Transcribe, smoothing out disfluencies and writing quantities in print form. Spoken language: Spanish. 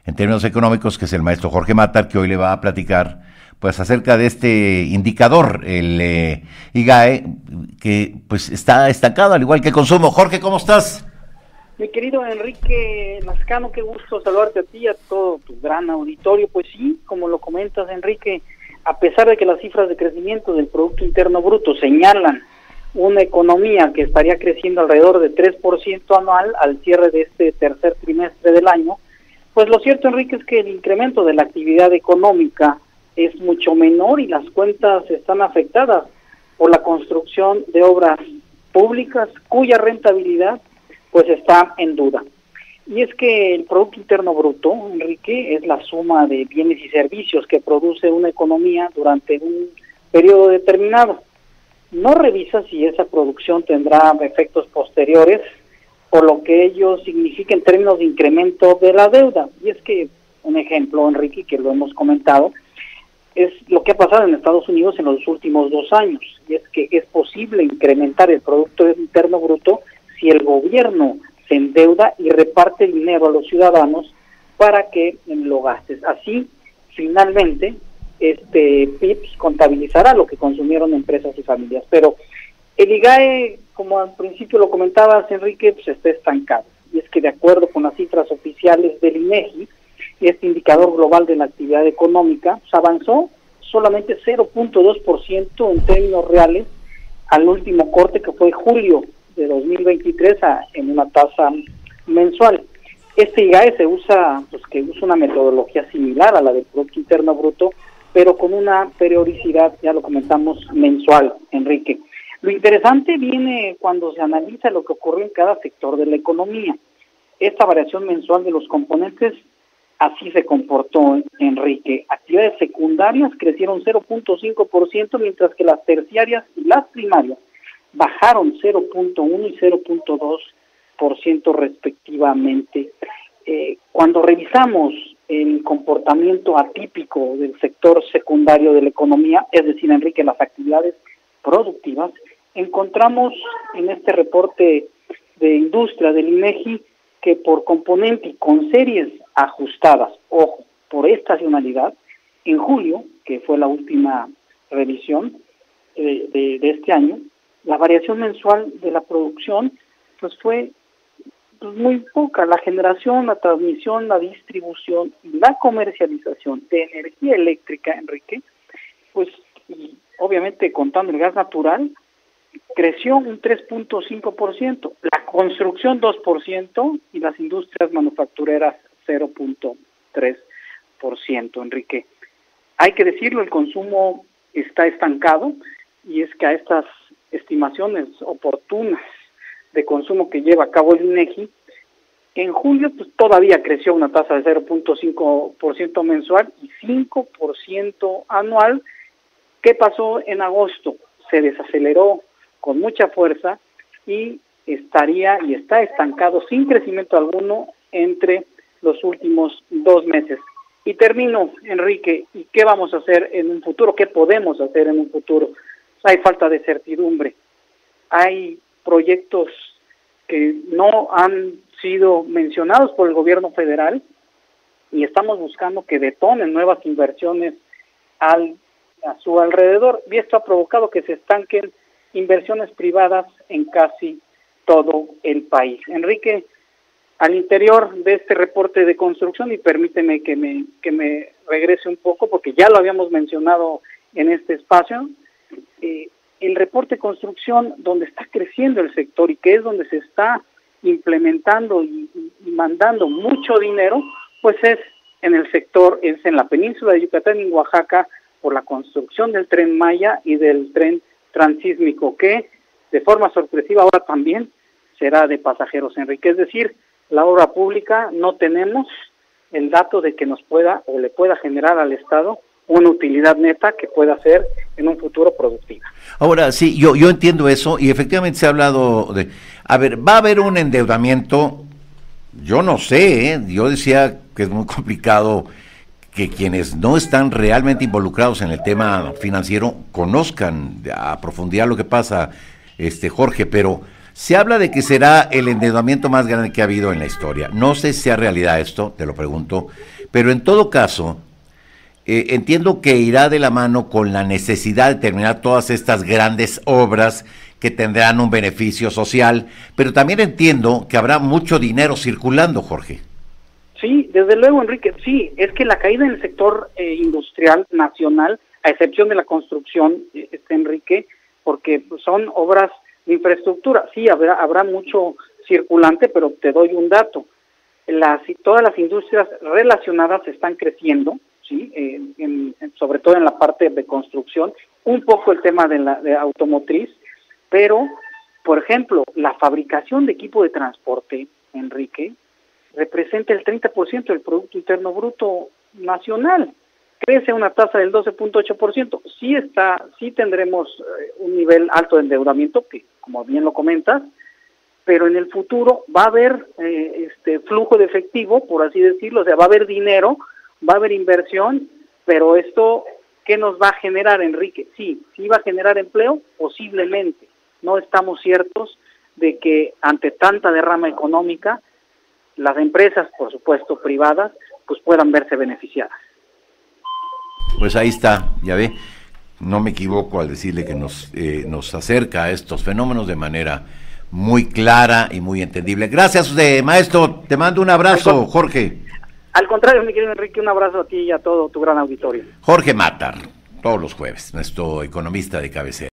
en términos económicos, que es el maestro Jorge Matar, que hoy le va a platicar pues acerca de este indicador, el IGAE, que pues está estancado, al igual que el consumo. Jorge, ¿cómo estás? Mi querido Enrique Lascano, qué gusto saludarte a ti y a todo tu gran auditorio. Pues sí, como lo comentas, Enrique, a pesar de que las cifras de crecimiento del Producto Interno Bruto señalan una economía que estaría creciendo alrededor de 3% anual al cierre de este tercer trimestre del año, pues lo cierto, Enrique, es que el incremento de la actividad económica es mucho menor y las cuentas están afectadas por la construcción de obras públicas cuya rentabilidad pues está en duda. Y es que el Producto Interno Bruto, Enrique, es la suma de bienes y servicios que produce una economía durante un periodo determinado. No revisa si esa producción tendrá efectos posteriores, por lo que ello significa en términos de incremento de la deuda. Y es que, un ejemplo, Enrique, que lo hemos comentado, es lo que ha pasado en Estados Unidos en los últimos 2 años, y es que es posible incrementar el Producto Interno Bruto si el gobierno se endeuda y reparte dinero a los ciudadanos para que lo gastes. Así, finalmente, este PIB contabilizará lo que consumieron empresas y familias. Pero el IGAE, como al principio lo comentabas, Enrique, pues está estancado. Y es que de acuerdo con las cifras oficiales del INEGI, este indicador global de la actividad económica pues avanzó solamente 0.2% en términos reales al último corte, que fue julio de 2023 en una tasa mensual. Este IGAE se usa, pues que usa una metodología similar a la del Producto Interno Bruto, pero con una periodicidad, ya lo comentamos, mensual, Enrique. Lo interesante viene cuando se analiza lo que ocurrió en cada sector de la economía. Esta variación mensual de los componentes así se comportó, Enrique. Actividades secundarias crecieron 0.5%, mientras que las terciarias y las primarias bajaron 0.1 y 0.2% respectivamente. Cuando revisamos el comportamiento atípico del sector secundario de la economía, es decir, Enrique, las actividades productivas, encontramos en este reporte de industria del INEGI que por componente y con series ajustadas, ojo, por estacionalidad, en julio, que fue la última revisión de este año, la variación mensual de la producción pues fue muy poca. La generación, la transmisión, la distribución y la comercialización de energía eléctrica, Enrique, pues y obviamente contando el gas natural, creció un 3.5%, la construcción 2% y las industrias manufactureras 0.3%, Enrique. Hay que decirlo, el consumo está estancado, y es que a estas estimaciones oportunas de consumo que lleva a cabo el INEGI, en julio pues todavía creció una tasa de 0.5% mensual y 5% anual. ¿Qué pasó en agosto? Se desaceleró con mucha fuerza y está estancado sin crecimiento alguno entre los últimos 2 meses. Y termino, Enrique, ¿y qué vamos a hacer en un futuro? ¿Qué podemos hacer en un futuro? Hay falta de certidumbre, hay proyectos que no han sido mencionados por el gobierno federal y estamos buscando que detonen nuevas inversiones a su alrededor, y esto ha provocado que se estanquen inversiones privadas en casi todo el país. Enrique, al interior de este reporte de construcción, y permíteme que me regrese un poco porque ya lo habíamos mencionado en este espacio, el reporte de construcción donde está creciendo el sector y que es donde se está implementando y mandando mucho dinero, pues es en el sector, es en la península de Yucatán y en Oaxaca, por la construcción del Tren Maya y del tren transísmico, que de forma sorpresiva ahora también será de pasajeros, Enrique. Es decir, la obra pública no tenemos el dato de que nos pueda o le pueda generar al Estado una utilidad neta que pueda ser en un futuro productiva. Ahora, sí, yo entiendo eso, y efectivamente se ha hablado de, a ver, va a haber un endeudamiento, yo no sé, yo decía que es muy complicado que quienes no están realmente involucrados en el tema financiero conozcan a profundidad lo que pasa, Jorge, pero Se habla de que será el endeudamiento más grande que ha habido en la historia. No sé si sea realidad esto, te lo pregunto, pero en todo caso, entiendo que irá de la mano con la necesidad de terminar todas estas grandes obras que tendrán un beneficio social, pero también entiendo que habrá mucho dinero circulando, Jorge. Sí, desde luego, Enrique, sí, es que la caída en el sector industrial nacional, a excepción de la construcción, Enrique, porque son obras de infraestructura, sí, habrá mucho circulante, pero te doy un dato, todas las industrias relacionadas están creciendo, sí, sobre todo en la parte de construcción, un poco el tema de automotriz, pero, por ejemplo, la fabricación de equipo de transporte, Enrique, representa el 30% del Producto Interno Bruto nacional, crece a una tasa del 12.8%, sí tendremos un nivel alto de endeudamiento, que como bien lo comentas, pero en el futuro va a haber flujo de efectivo, por así decirlo, o sea, va a haber dinero, va a haber inversión, pero esto, ¿qué nos va a generar, Enrique? Sí va a generar empleo, posiblemente, no estamos ciertos de que ante tanta derrama económica, las empresas, por supuesto, privadas, pues puedan verse beneficiadas. Pues ahí está, ya ve, no me equivoco al decirle que nos acerca a estos fenómenos de manera muy clara y muy entendible. Gracias, maestro, te mando un abrazo, Jorge. Al contrario, mi querido Enrique, un abrazo a ti y a todo tu gran auditorio. Jorge Mátar, todos los jueves, nuestro economista de cabecera.